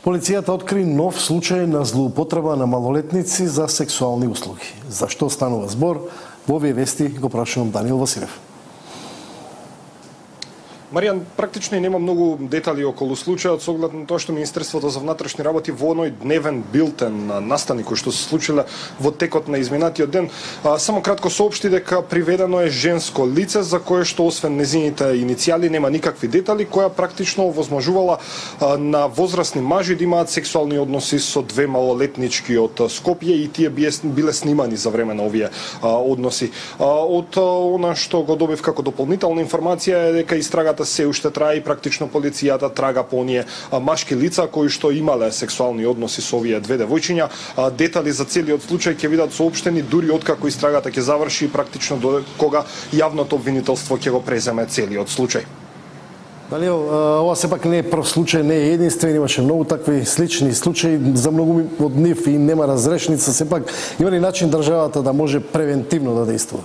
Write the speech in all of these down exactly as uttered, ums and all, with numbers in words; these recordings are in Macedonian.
Полицијата откри нов случај на злоупотреба на малолетници за сексуални услуги. За што станува збор? Во овие вести го прашувам Даниел Василев. Маријан, практично и нема многу детали околу случајот со оглед на тоа што Министерството за внатрешни работи во оној дневен билтен настани кој што се случиле во текот на изминатиот ден, а, само кратко соопшти дека приведено е женско лице за кое што освен незините иницијали нема никакви детали, која практично овозможувала а, на возрастни мажи да имаат сексуални односи со две малолетнички од Скопје и тие биле снимани за време на овие а, односи. А, од а, она што го добив како дополнителна информација е дека истрагата се уште трае и практично полицијата трага по оние машки лица кои што имале сексуални односи со овие две девојчиња. Детали за целиот случај ќе бидат соопштени дури откако истрагата ќе заврши и практично до кога јавното обвинителство ќе го преземе целиот случај. Даниел, ова сепак не е прв случај, не е единствен, имаше многу такви слични случаи, за многу од нив и нема разрешница, сепак има ли начин државата да може превентивно да действува?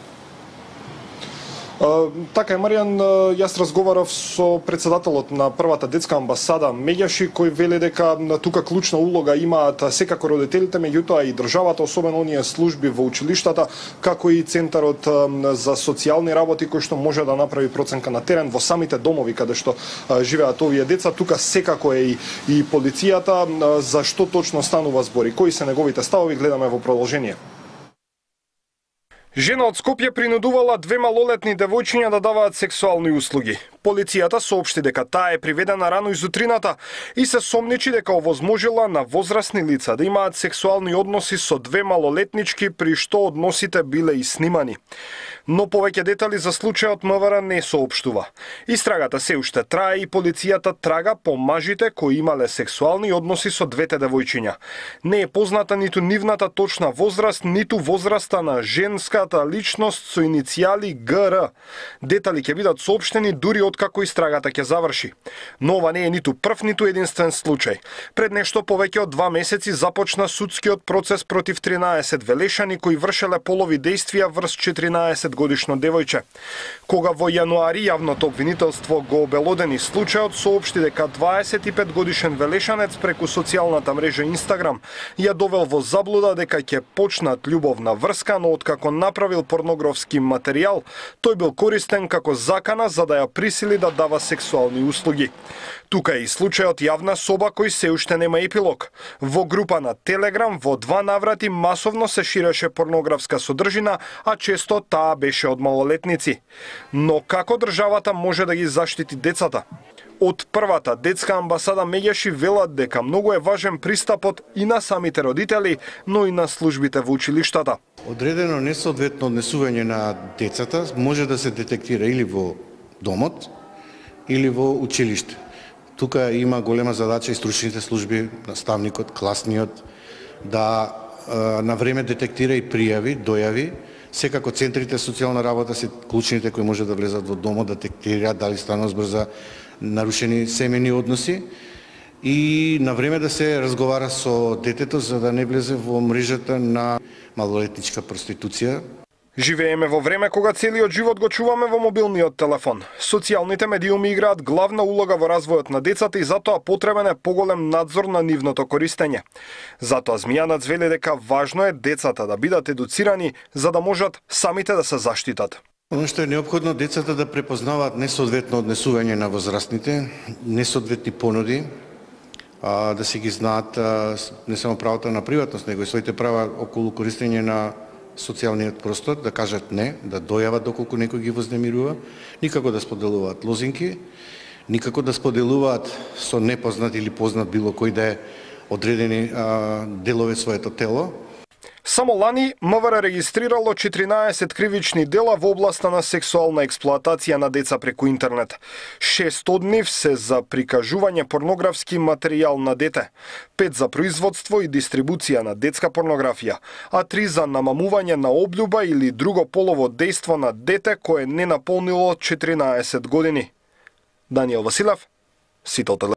Uh, така е, Маријан, uh, јас разговарав со председателот на првата детска амбасада Меѓаши, кој вели дека тука клучна улога имаат секако родителите, меѓутоа и државата, особено оние служби во училиштата, како и Центарот uh, за социјални работи, кој што може да направи проценка на терен во самите домови каде што uh, живеат овие деца. Тука секако е и, и полицијата. Uh, за што точно станува збори? Кои се неговите ставови? Гледаме во продолжение. Жена од Скопје принудувала две малолетни девојчиња да даваат сексуални услуги. Полицијата соопшти дека таа е приведена рано изутрината и се сомничи дека овозможила на возрастни лица да имаат сексуални односи со две малолетнички, при што односите биле и снимани. Но повеќе детали за случајот МВР не соопштува. Истрагата се уште трае и полицијата трага по мажите кои имале сексуални односи со двете девојчиња. Не е позната ниту нивната точна возраст, ниту возраста на женската личност со иницијали Г Р. Детали ќе бидат соопштени дури откако истрагата ќе заврши. Но ова не е ниту прв, ниту единствен случај. Пред нешто повеќе од два месеци започна судскиот процес против тринаесет велешани кои вршеле полови дејствија врз четиринаесет годишно девојче. Кога во јануари јавното обвинителство го обелодени случајот, соопшти дека дваесет и пет годишен велешанец преку социјалната мрежа Инстаграм ја довел во заблуда дека ќе почнат љубовна врска, но откако направил порнографски материјал, тој бил користен како закана за да ја присили да дава сексуални услуги. Тука е и случајот јавна соба кој се уште нема епилог. Во група на Телеграм во два наврати масовно се ширеше порнографска содржина, а често таа беше од малолетници. Но како државата може да ги заштити децата? Од првата детска амбасада Меѓаши велат дека многу е важен пристапот и на самите родители, но и на службите во училиштата. Одредено несоодветно однесување на децата може да се детектира или во домот, или во училиште. Тука има голема задача и стручните служби, наставникот, класниот, да на време детектира и пријави, дојави. Секако центрите социјална работа се клучните кои може да влезат во домот, да детектираат дали станува збор за нарушени семејни односи и на време да се разговара со детето за да не влезе во мрежата на малолетничка проституција. Живееме во време кога целиот живот го чуваме во мобилниот телефон. Социјалните медиуми играат главна улога во развојот на децата и затоа потребен е поголем надзор на нивното користење. Затоа Змијанац вели дека важно е децата да бидат едуцирани за да можат самите да се заштитат. Оно што е неопходно децата да препознаваат несоодветно однесување на возрастните, несоодветни понуди, а, да си ги знаат а, не само правото на приватност, него и своите права околу користење на социјалниот простор, да кажат не, да дојават доколку некој ги вознемирува, никако да споделуваат лозинки, никако да споделуваат со непознат или познат било кој да е одредени а, делови своето тело. Само лани МВР регистрирало четиринаесет кривични дела во областа на сексуална експлоатација на деца преку интернет. Шест од нив се за прикажување порнографски материјал на дете, пет за производство и дистрибуција на детска порнографија, а три за намамување на облюба или друго полово дејство на дете кое не наполнило четиринаесет години. Даниел Василев, Сител.